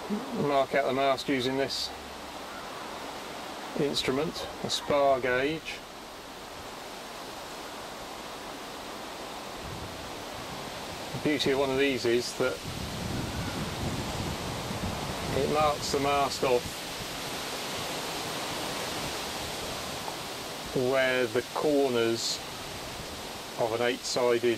mark out the mast using this instrument, a Spar gauge. The beauty of one of these is that it marks the mast off where the corners of an 8-sided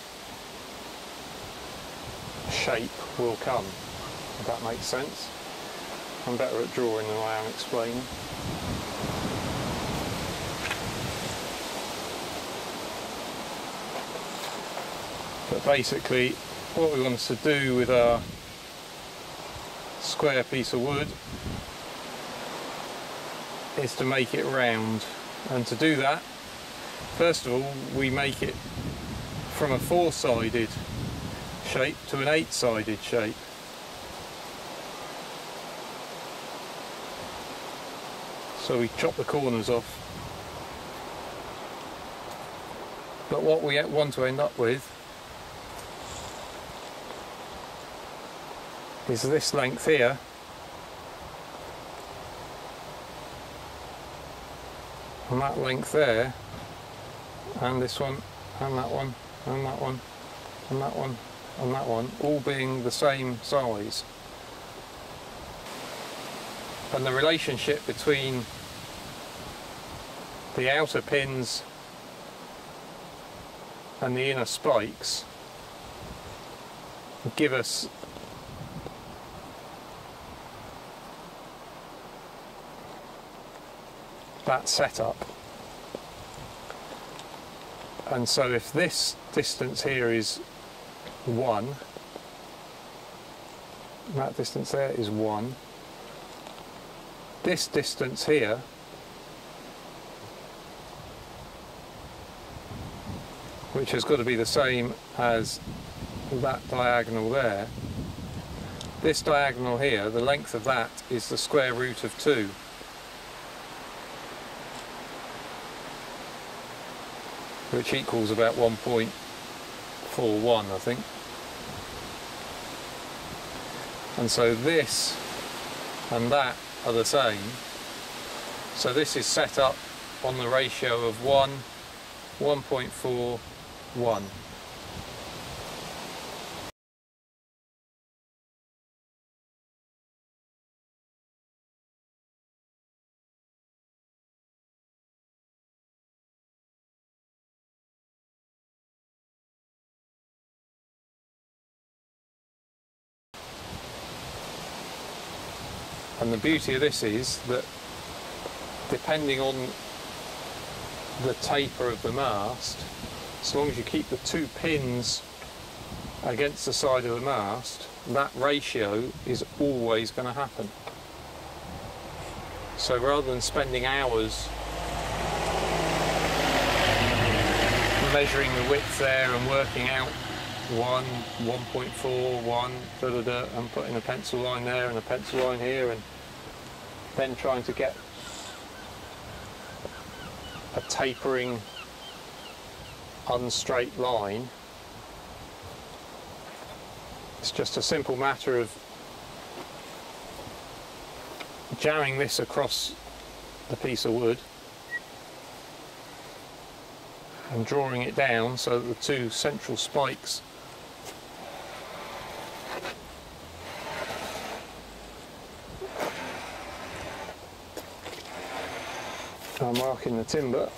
shape will come, if that makes sense. I'm better at drawing than I am explaining. But basically what we want to do with our square piece of wood is to make it round, and to do that, first of all, we make it from a 4-sided shape to an 8-sided shape. So we chop the corners off, but what we want to end up with is this length here, and that length there, and this one, and that one, and that one, and that one, and that one, all being the same size. And the relationship between the outer pins and the inner spikes give us that setup. And so if this distance here is 1, that distance there is 1, this distance here which has got to be the same as that diagonal there, this diagonal here, the length of that is the square root of 2. Which equals about 1.41, I think. And so this and that are the same. So this is set up on the ratio of 1, 1.41. And the beauty of this is that depending on the taper of the mast, as long as you keep the 2 pins against the side of the mast, that ratio is always going to happen. So rather than spending hours measuring the width there and working out 1, 1.4, 1, and putting a pencil line there and a pencil line here, and then trying to get a tapering unstraight line, it's just a simple matter of jamming this across the piece of wood and drawing it down so that the 2 central spikes are marking the timber.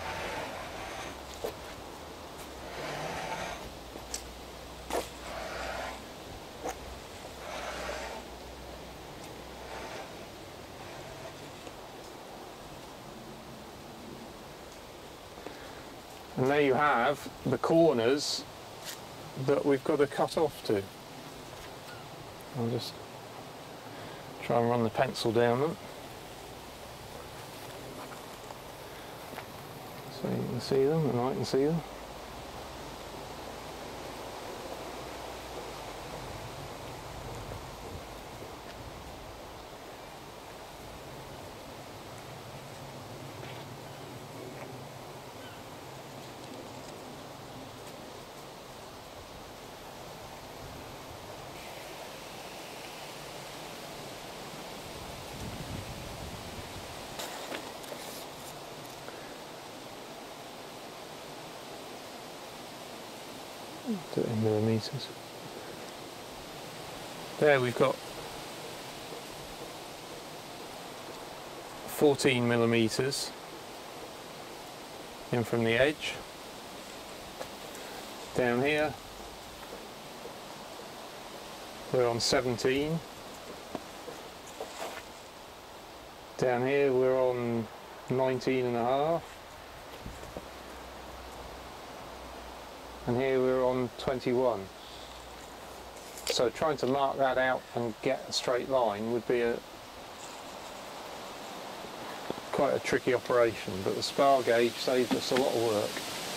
And there you have the corners that we've got to cut off to. I'll just try and run the pencil down them so you can see them and I can see them. Do it in millimetres. There we've got 14 millimetres in from the edge. Down here we're on 17. Down here we're on 19 and a half. And here we're on 21. So trying to mark that out and get a straight line would be quite a tricky operation, but the spar gauge saved us a lot of work.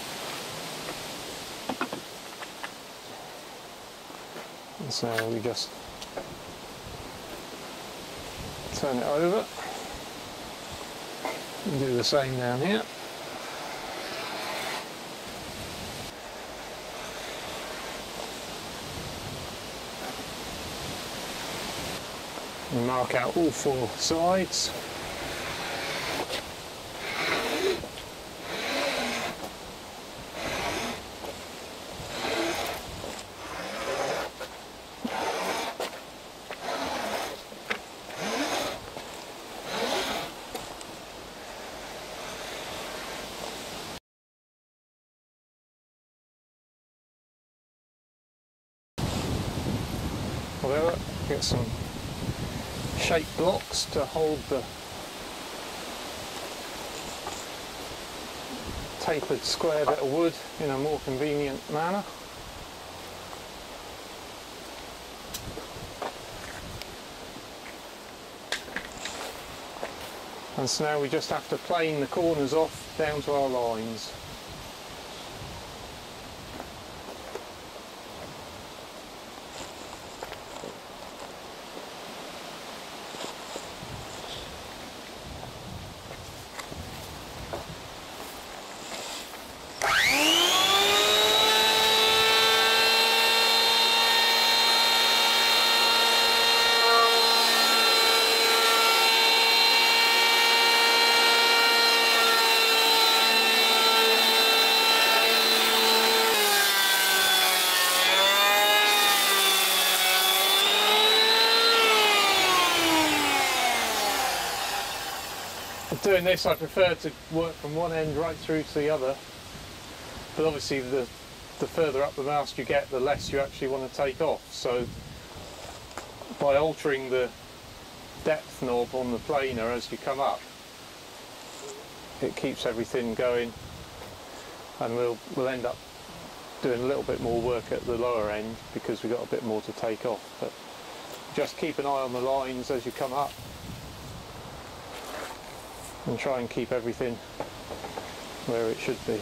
And so we just turn it over and do the same down here. And mark out all four sides. Whatever, get some shape blocks to hold the tapered square bit of wood in a more convenient manner. And so now we just have to plane the corners off down to our lines. Doing this, I prefer to work from one end right through to the other, but obviously the further up the mast you get, the less you actually want to take off. So by altering the depth knob on the planer as you come up, it keeps everything going, and we'll end up doing a little bit more work at the lower end because we've got a bit more to take off. But just keep an eye on the lines as you come up, and try and keep everything where it should be.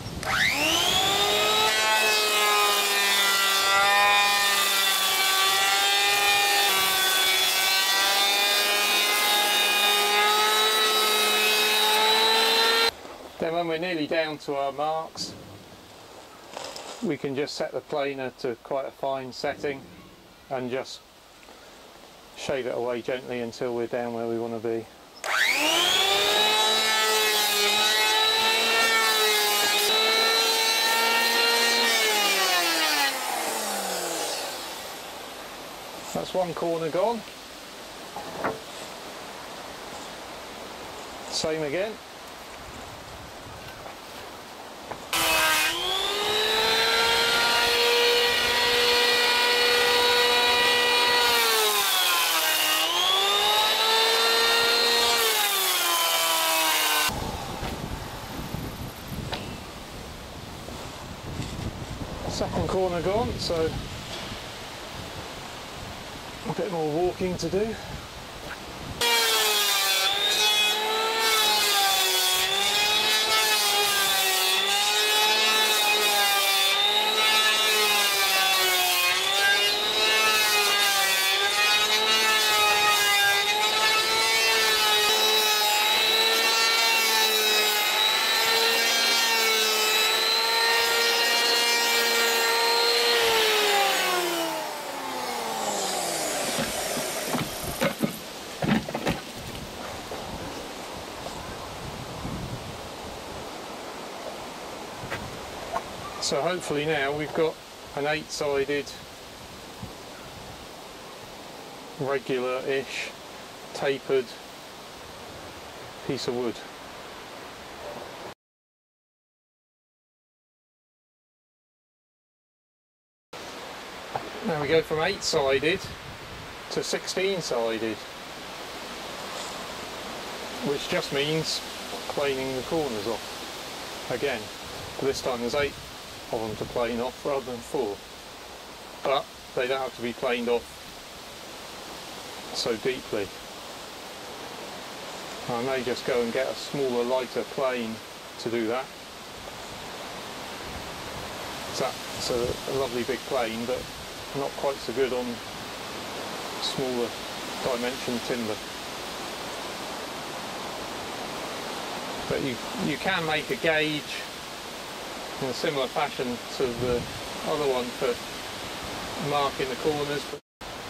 Then when we're nearly down to our marks, we can just set the planer to quite a fine setting and just shave it away gently until we're down where we want to be. That's one corner gone. Same again. Second corner gone, so a bit more walking to do. So hopefully now we've got an 8-sided, regular-ish, tapered piece of wood. Now we go from 8-sided to 16-sided, which just means planing the corners off again. This time there's 8 of them to plane off rather than 4, but they don't have to be planed off so deeply. I may just go and get a smaller, lighter plane to do that. So that's a lovely big plane, but not quite so good on smaller dimension timber. But you can make a gauge in a similar fashion to the other one for marking the corners, but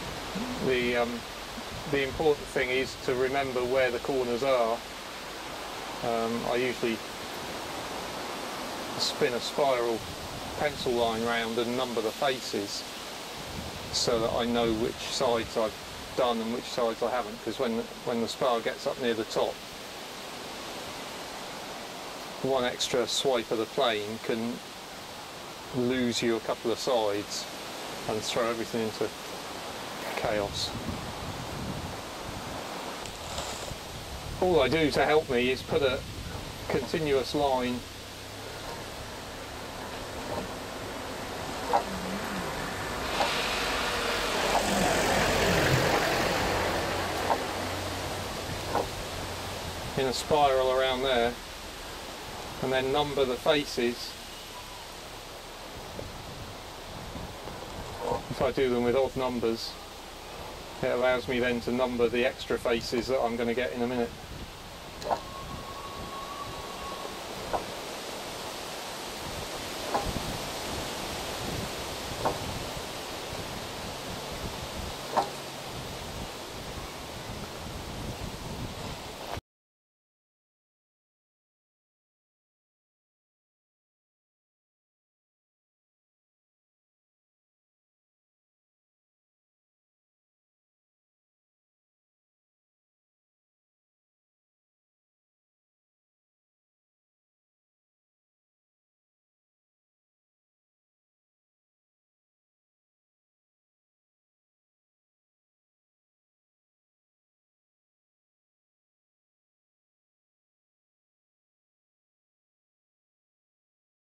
the important thing is to remember where the corners are. I usually spin a spiral pencil line round and number the faces so that I know which sides I've done and which sides I haven't, because when the spar gets up near the top, one extra swipe of the plane can lose you a couple of sides and throw everything into chaos. All I do to help me is put a continuous line in a spiral around there, and then number the faces. If I do them with odd numbers, it allows me then to number the extra faces that I'm going to get in a minute.